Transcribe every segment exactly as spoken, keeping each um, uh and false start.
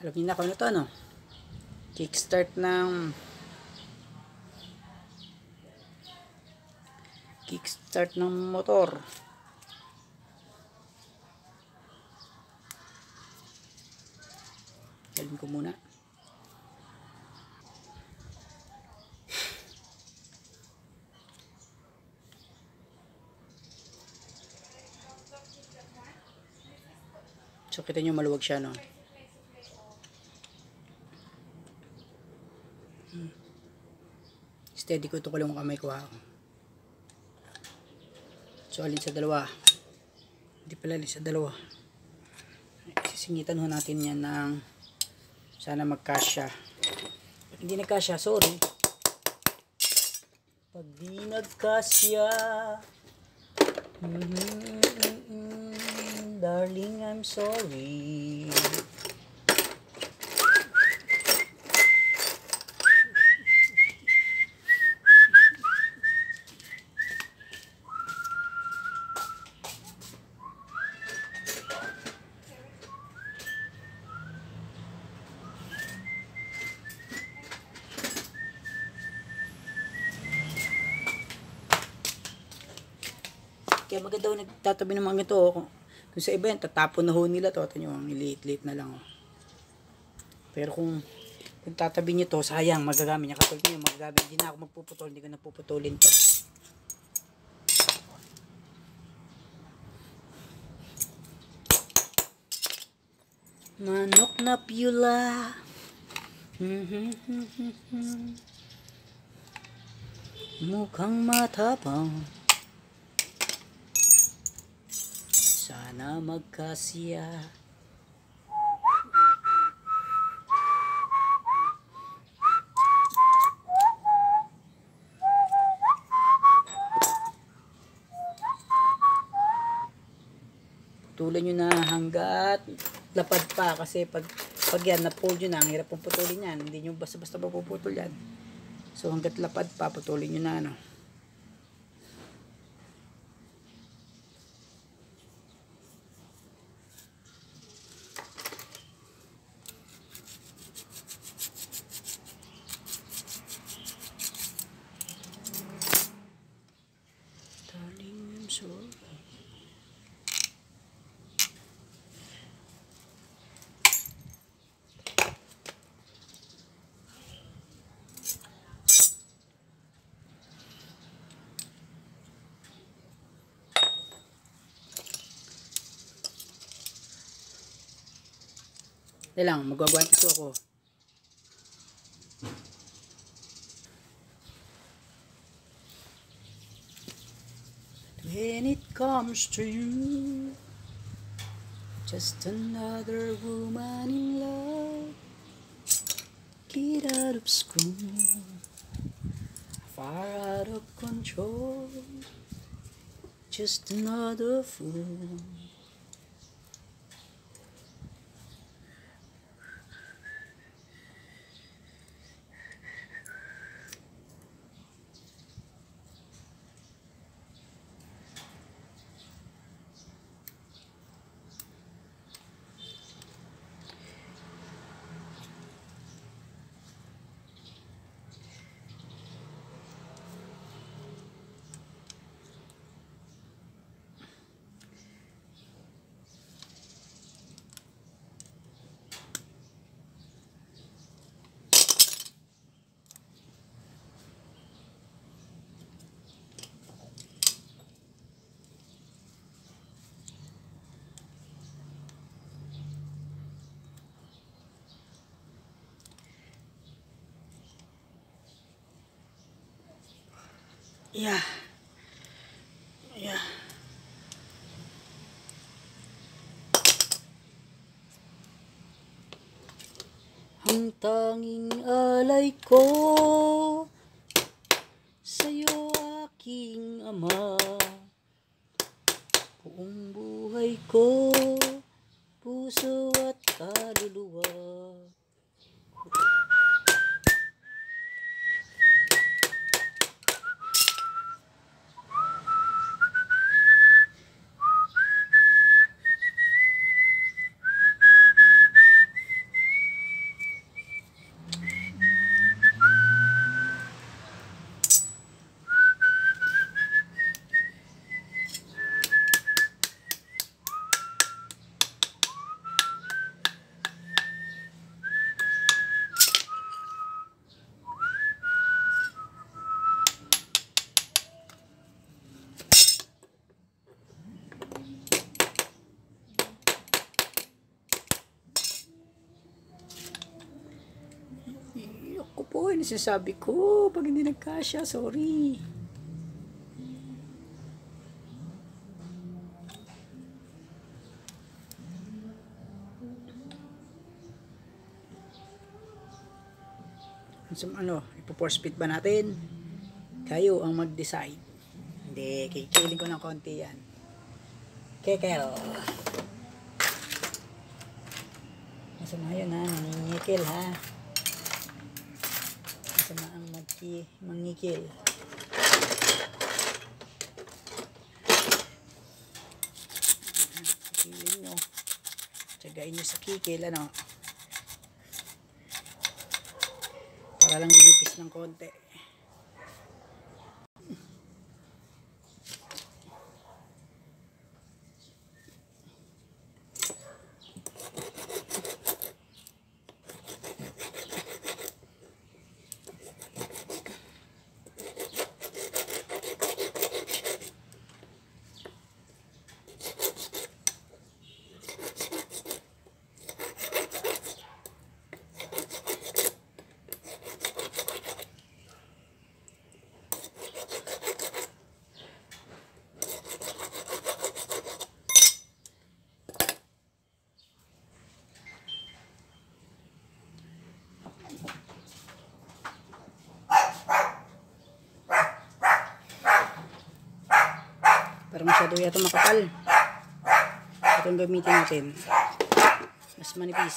Alam niyo na kung ano to, no? Kickstart ng kickstart ng motor. Galing ko muna. So kita nyo maluwag siya, no? Hmm. Steady ko ito ko lang kamay ko, ha. So alin sa dalawa? Hindi pala alin sa dalawa. Sisingitan ho natin yan ng sana magkasya. Pag hindi nagkasya, sorry. Pag di nagkasya, mm-hmm, darling, I'm sorry. Kaya maganda ho nagtatabi ng mga ito. Oh. Kung sa iba yan, tatapon na ho nila to. Ito nyo, ang liit-liit na lang. Oh. Pero kung, kung tatabi nyo to, sayang, magagamit niya. Katulad nyo, magagamit. Hindi na ako magpuputol. Hindi ko na puputulin to. Manok na piyula. Mukhang matapang. Sana magkasya. Putulan nyo na hanggat lapad pa, kasi pag, pag yan na-fold nyo na, ang hirap pong putulin yan. Hindi nyo basta-basta mapuputol yan. So hanggat lapad pa, putulin nyo na, ano. Sorry. Dali lang, magwagwanti ko ako. When it comes to you, just another woman in love. Get out of school, far out of control. Just another fool. Yeah. Yeah. Ang tanging alay ko sa'yo, aking ama. Buong buhay ko, puso at kaluluwa. Yan sinasabi ko. Pag hindi nagkasya, sorry. So, ano, ipo-force fit ba natin? Kayo ang mag-decide. Hindi, kikiling ko ng konti yan. Kekel. Masama yun ha, nangingikil ha. Masama ang magki, mangikil. Kikilin nyo. Tsagain nyo sa kikil, ano. Para lang lumipis ng konti. Parang masyado yata makapal. Ito ang gamitin natin. Mas manipis.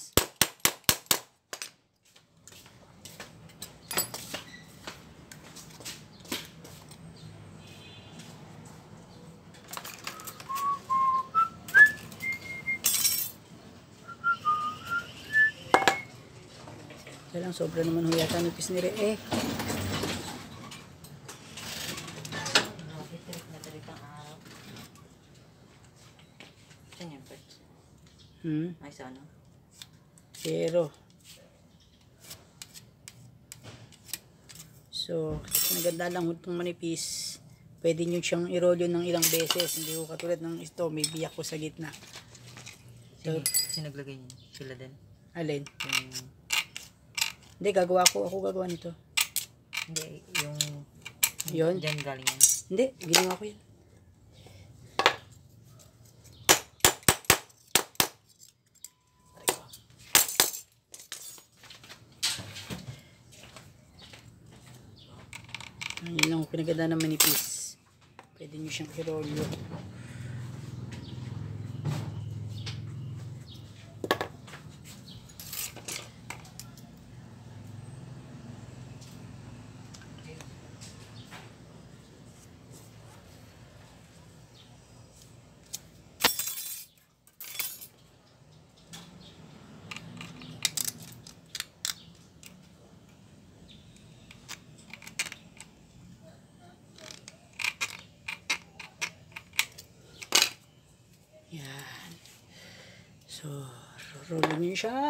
Kaya lang sobra naman huyata nipis ni Re eh. Hmm? Ay, sa ano? Pero so, naganda lang itong manipis. Pwede nyo siyang i-roll yun ng ilang beses. Hindi ko katulad ng ito, may biyak ko sa gitna. So, Sino, sino naglagay niya? Sila din? alin? Yung, Hindi, gagawa ko. Ako gagawa nito. hindi, yung, Yun? dyan galing yan. Hindi, ginawa ko yan. Yun lang ang pinaganda ng manipis. Pwede nyo siyang i-roll yun. Yan. So, roll nyo siya.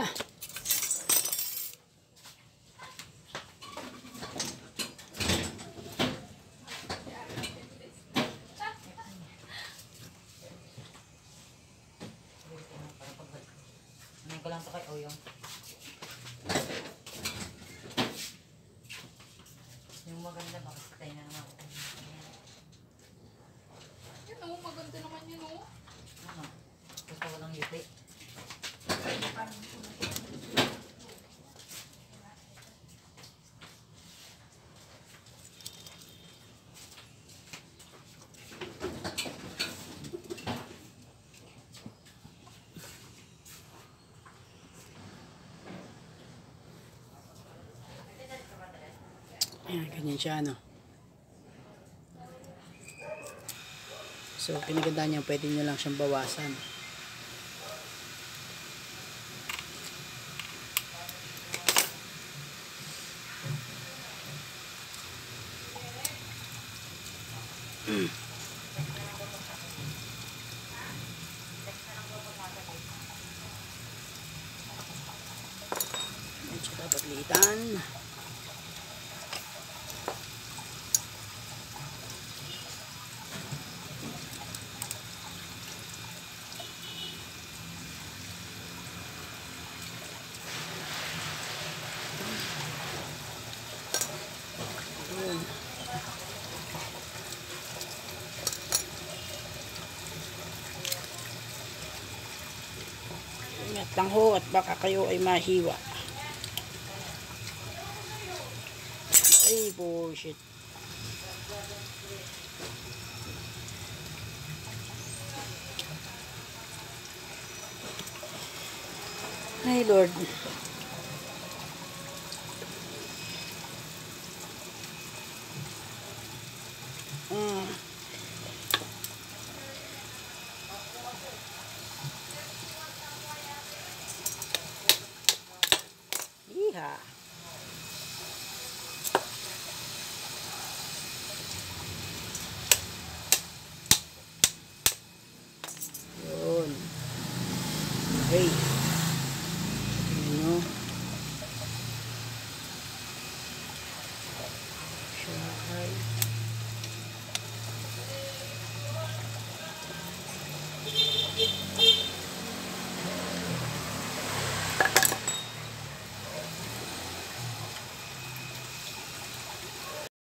Ano ko lang ito kay Oyong. Yung maganda, bakit tayo na naman. Yan o, maganda naman yun o. Ano? Gusto ko lang yuti. Ayan, ganyan siya, ano. So, pinaganda niya, pwede nyo lang siyang bawasan. Ayan siya dapat liitan. lang ho at baka kayo ay mahiwa. Ay, bullshit. Ay, Lord. Mm. Iha. Yun. Okay.